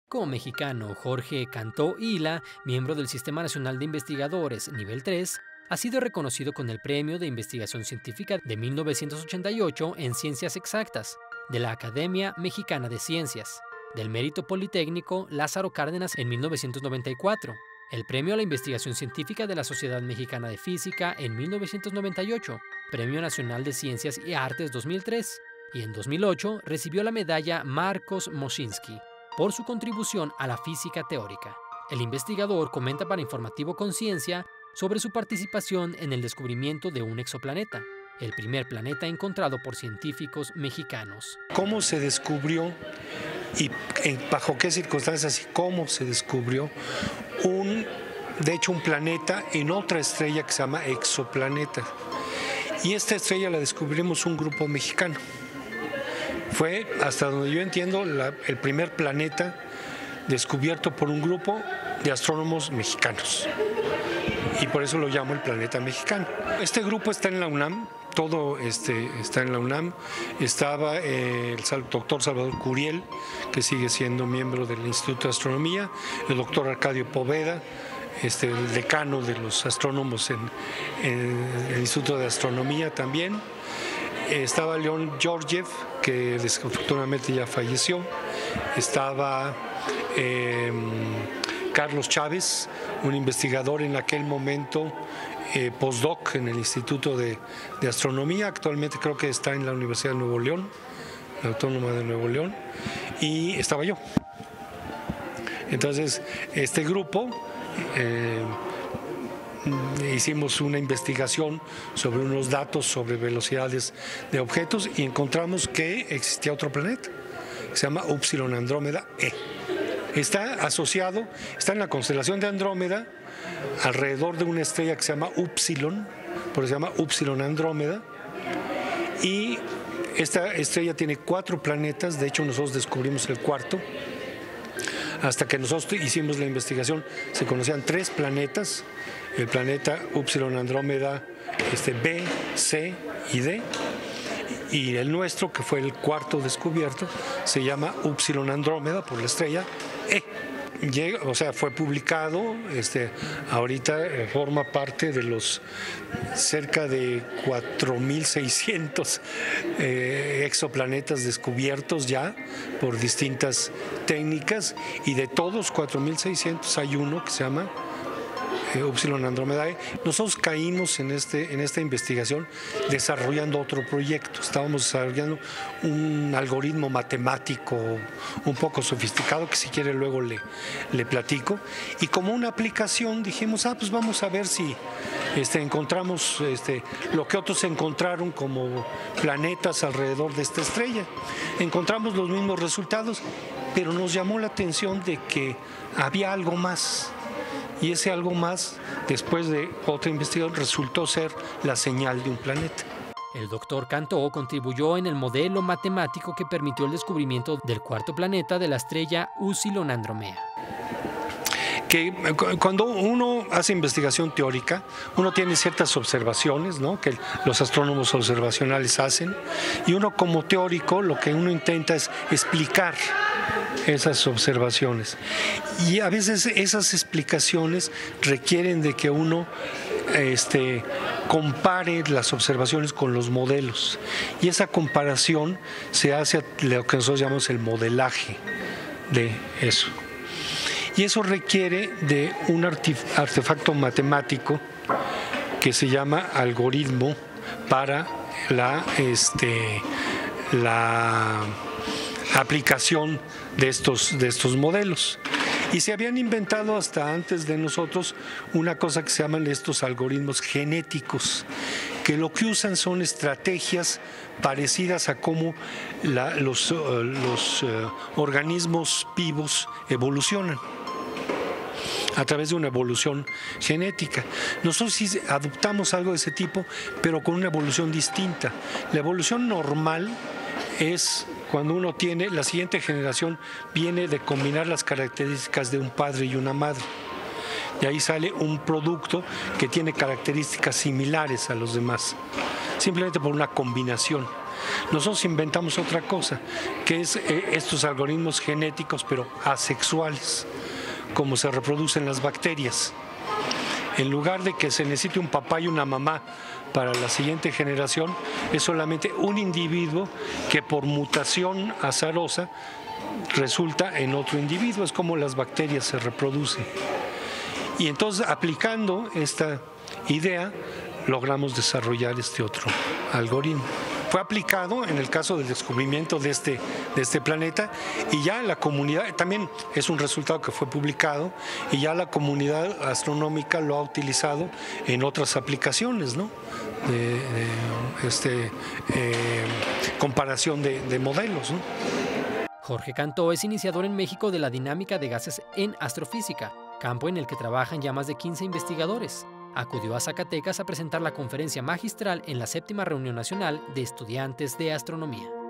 Como mexicano, Jorge Cantó Hila, miembro del Sistema Nacional de Investigadores Nivel 3, ha sido reconocido con el Premio de Investigación Científica de 1988 en Ciencias Exactas, de la Academia Mexicana de Ciencias, del Mérito Politécnico Lázaro Cárdenas en 1994, el Premio a la Investigación Científica de la Sociedad Mexicana de Física en 1998, Premio Nacional de Ciencias y Artes 2003, y en 2008 recibió la medalla Marcos Moschinsky por su contribución a la física teórica. El investigador comenta para Informativo Conciencia sobre su participación en el descubrimiento de un exoplaneta, el primer planeta encontrado por científicos mexicanos. ¿Cómo se descubrió y bajo qué circunstancias y cómo se descubrió un planeta en otra estrella que se llama exoplaneta? Y esta estrella la descubrimos un grupo mexicano. Fue, hasta donde yo entiendo, el primer planeta descubierto por un grupo de astrónomos mexicanos. Y por eso lo llamo el planeta mexicano. Este grupo está en la UNAM, todo está en la UNAM. Estaba el doctor Salvador Curiel, que sigue siendo miembro del Instituto de Astronomía, el doctor Arcadio Poveda, el decano de los astrónomos en el Instituto de Astronomía también. Estaba León Georgiev, que desafortunadamente ya falleció. Estaba Carlos Chávez, un investigador en aquel momento postdoc en el Instituto de Astronomía. Actualmente creo que está en la Universidad de Nuevo León, la Autónoma de Nuevo León. Y estaba yo. Entonces, este grupo hicimos una investigación sobre unos datos sobre velocidades de objetos y encontramos que existía otro planeta que se llama Upsilon Andrómeda E. Está asociado, está en la constelación de Andrómeda, alrededor de una estrella que se llama Upsilon, por eso se llama Upsilon Andrómeda, y esta estrella tiene 4 planetas. De hecho nosotros descubrimos el cuarto. Hasta que nosotros hicimos la investigación se conocían 3 planetas, el planeta Upsilon Andrómeda B, C y D, y el nuestro, que fue el cuarto descubierto, se llama Upsilon Andrómeda por la estrella E. Fue publicado, ahorita forma parte de los cerca de 4.600 exoplanetas descubiertos ya por distintas técnicas, y de todos 4.600 hay uno que se llama Upsilon Andromedae. Nosotros caímos en esta investigación desarrollando otro proyecto. Estábamos desarrollando un algoritmo matemático un poco sofisticado que si quiere luego le platico, y como una aplicación dijimos, pues vamos a ver si encontramos lo que otros encontraron como planetas alrededor de esta estrella. Encontramos los mismos resultados, pero nos llamó la atención de que había algo más. Y ese algo más, después de otra investigación, resultó ser la señal de un planeta. El doctor Cantó contribuyó en el modelo matemático que permitió el descubrimiento del cuarto planeta de la estrella Upsilon Andrómeda. Que cuando uno hace investigación teórica, uno tiene ciertas observaciones, ¿no?, que los astrónomos observacionales hacen, y uno como teórico lo que uno intenta es explicar esas observaciones. Y a veces esas explicaciones requieren de que uno compare las observaciones con los modelos. Y esa comparación se hace lo que nosotros llamamos el modelaje de eso. Y eso requiere de un artefacto matemático que se llama algoritmo para la aplicación de estos modelos. Y se habían inventado hasta antes de nosotros una cosa que se llaman estos algoritmos genéticos, que lo que usan son estrategias parecidas a cómo los organismos vivos evolucionan a través de una evolución genética. Nosotros sí adoptamos algo de ese tipo, pero con una evolución distinta. La evolución normal es cuando uno tiene, la siguiente generación viene de combinar las características de un padre y una madre. Y ahí sale un producto que tiene características similares a los demás, simplemente por una combinación. Nosotros inventamos otra cosa, que es estos algoritmos genéticos, pero asexuales, como se reproducen las bacterias. En lugar de que se necesite un papá y una mamá para la siguiente generación, es solamente un individuo que por mutación azarosa resulta en otro individuo. Es como las bacterias se reproducen. Y entonces, aplicando esta idea, logramos desarrollar este otro algoritmo. Fue aplicado en el caso del descubrimiento de este planeta, y ya la comunidad, también es un resultado que fue publicado, y ya la comunidad astronómica lo ha utilizado en otras aplicaciones, ¿no? Comparación de modelos, ¿no? Jorge Cantó es iniciador en México de la dinámica de gases en astrofísica, campo en el que trabajan ya más de 15 investigadores. Acudió a Zacatecas a presentar la conferencia magistral en la 7ª Reunión Nacional de Estudiantes de Astronomía.